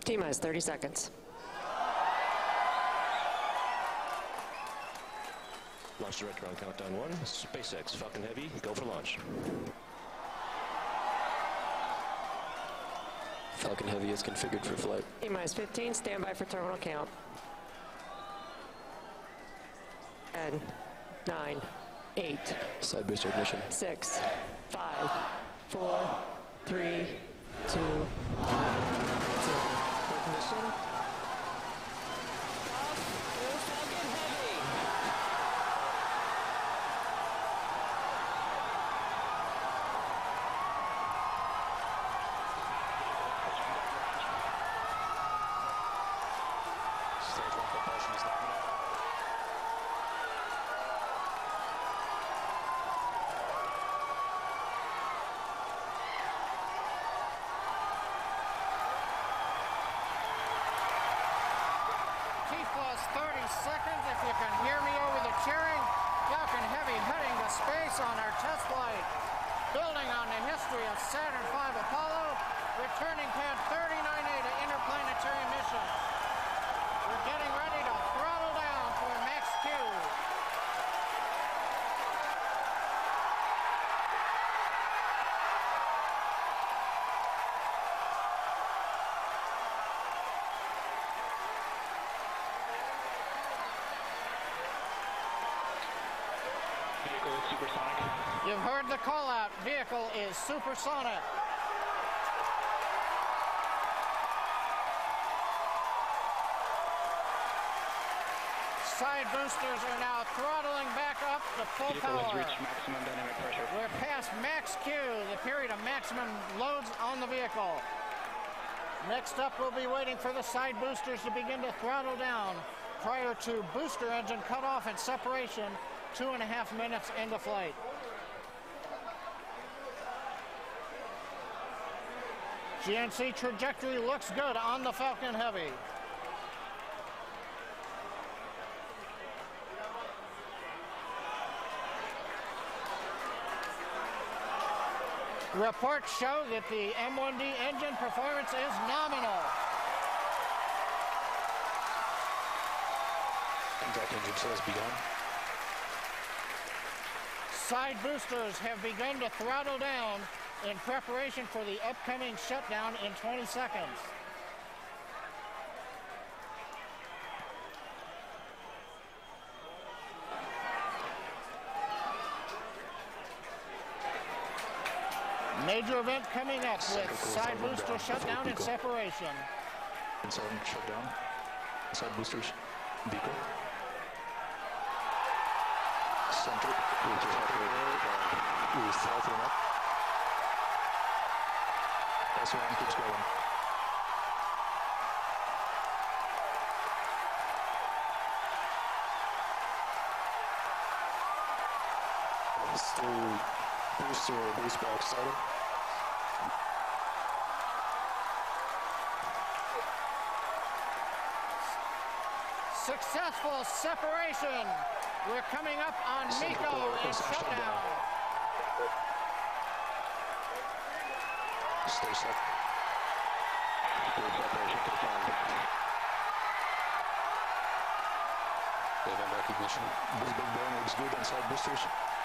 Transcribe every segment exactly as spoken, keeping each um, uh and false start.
T-minus thirty seconds. Launch director on countdown one. SpaceX Falcon Heavy, go for launch. Falcon Heavy is configured for flight. T-minus fifteen, stand by for terminal count. ten, nine, eight. Side booster ignition. six, five, four, three, two, one, zero. Ignition. Seconds, if you can hear me over the cheering. Falcon Heavy heading to space on our test flight. Building on the history of Saturn five Apollo, returning pad thirty-nine A to interplanetary mission. We're getting ready to throttle down for max Q. Supersonic. You've heard the call out. Vehicle is supersonic. Side boosters are now throttling back up to full Vehicle power. has reached maximum dynamic pressure. We're past max Q, the period of maximum loads on the vehicle. Next up, we'll be waiting for the side boosters to begin to throttle down prior to booster engine cutoff and separation. Two and a half minutes into flight. G N C trajectory looks good on the Falcon Heavy. Reports show that the M one D engine performance is nominal. Contact engine says begun. Side boosters have begun to throttle down in preparation for the upcoming shutdown in twenty seconds. Major event coming up with side booster shutdown and separation. Inside shutdown. Side boosters. Beacon. Center. Ooh, south and up. S one keeps going. Still booster base box started. Successful separation. We're coming up on MECO and shutdown. Stay set. Good separation confirmed. Event recognition. This big burn looks good on side boosters.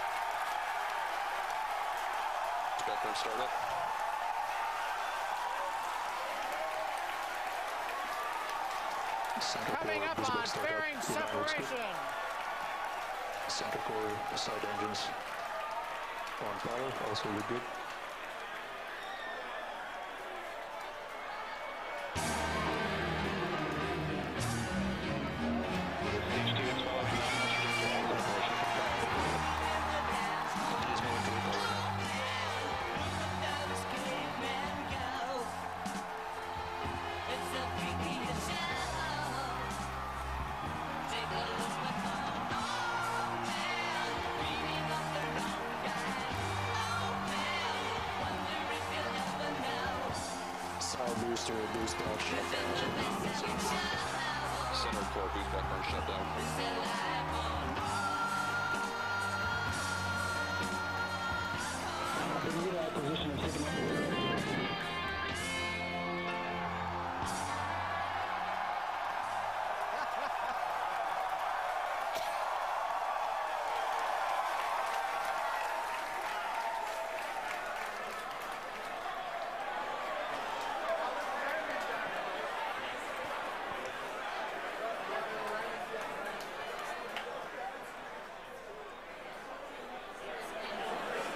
Backburn startup. Coming up on fairing separation. Center core side engines on power, also look good. Side booster, boost back, shutdown. Center core, boost back on shutdown. Position of signal.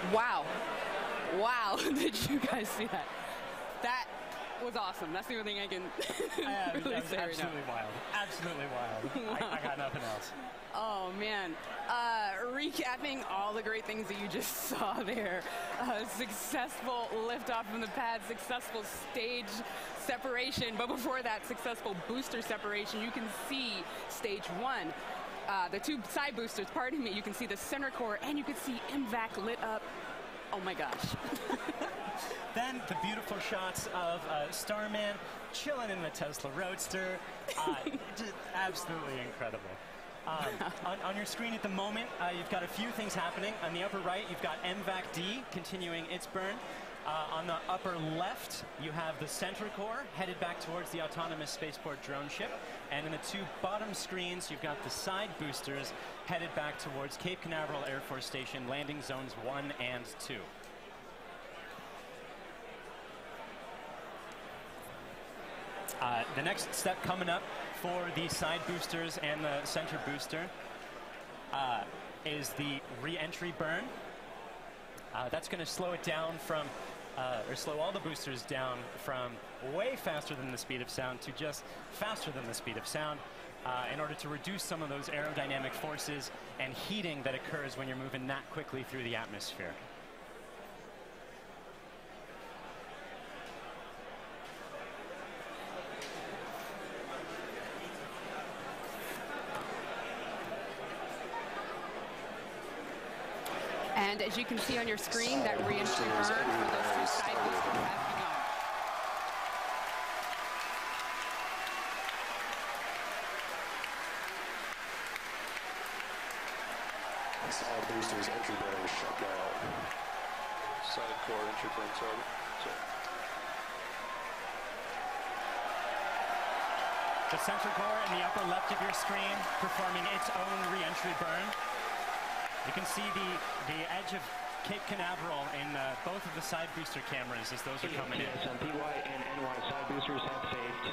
Wow. Wow. Did you guys see that? That was awesome. That's the only thing I can Uh, really that was say right now. absolutely wild. Absolutely wild. I, I got nothing else. Oh man, uh, recapping all the great things that you just saw there. Uh, successful liftoff from the pad, successful stage separation, but before that, successful booster separation. You can see stage one, uh, the two side boosters, pardon me, you can see the center core, and you can see M VAC lit up. Oh my gosh. Then the beautiful shots of uh, Starman chilling in the Tesla Roadster. Uh, just absolutely incredible. Um, on, on your screen at the moment, uh, you've got a few things happening. On the upper right, you've got M VAC D continuing its burn. Uh, on the upper left, you have the Center Core headed back towards the autonomous spaceport drone ship. And in the two bottom screens, you've got the side boosters headed back towards Cape Canaveral Air Force Station, landing zones one and two. Uh, the next step coming up for the side boosters and the center booster uh, is the re-entry burn. Uh, that's going to slow it down from, uh, or slow all the boosters down from way faster than the speed of sound to just faster than the speed of sound uh, in order to reduce some of those aerodynamic forces and heating that occurs when you're moving that quickly through the atmosphere. And as you can see on your screen, that re-entry burn for those two side boosters has begun. Side boosters entry burn shut down. Side core entry burn started. So. The center core in the upper left of your screen performing its own re-entry burn. You can see the, the edge of Cape Canaveral in uh, both of the side booster cameras as those are coming in. Yes, um, P Y and N Y side boosters have saved.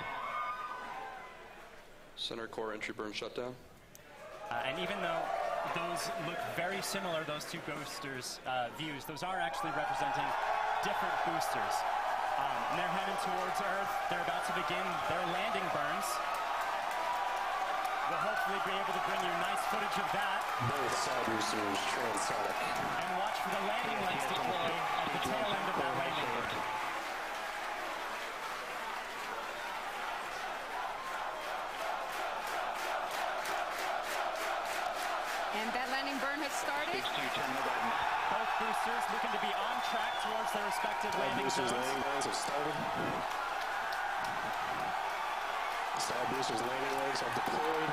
Center core entry burn shutdown. Uh, and even though those look very similar, those two boosters uh, views, those are actually representing different boosters. Um, and they're heading towards Earth. They're about to begin their landing burns. We'll hopefully be able to bring you nice footage of that. Both side boosters transonic. And watch for the landing legs deploy at the tail end of that landing burn. And that landing burn has started. Stage two, turn the guidance. Both boosters looking to be on track towards their respective Side landing boosters zones. landing legs have started. Side boosters landing legs have deployed.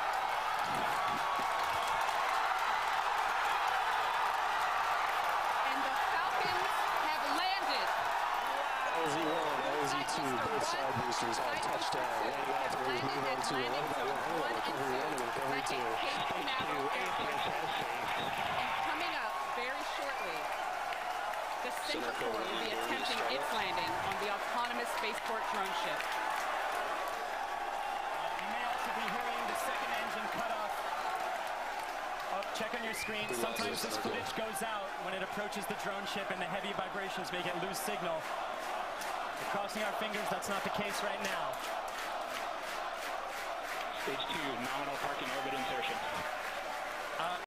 And the Falcons have landed. L Z one, L Z two, both side boosters have touchdown. Landing operators move on to eleven by one, recovery one and recovery two. Stage two, A P S has saved. And coming up very shortly, the Center Core will be attempting its landing on the autonomous spaceport drone ship. You may also be hearing the second engine cut off. Oh, check on your screen. Sometimes this footage goes out when it approaches the drone ship and the heavy vibrations make it lose signal. We're crossing our fingers that's not the case right now. Stage two, nominal parking orbit insertion.